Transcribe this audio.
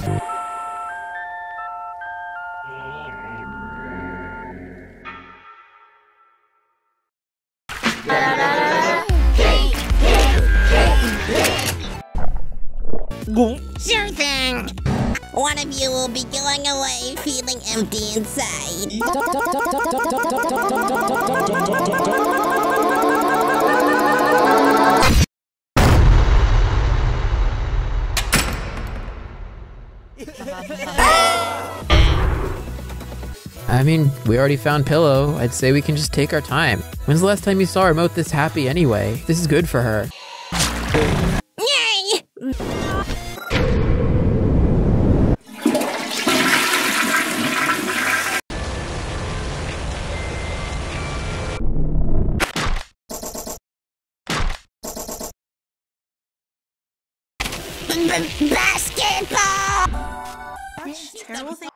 Sure thing. One of you will be going away feeling empty inside. I mean, we already found Pillow. I'd say we can just take our time. When's the last time you saw her emote this happy anyway? This is good for her. Yay! Basketball! That's a terrible thing.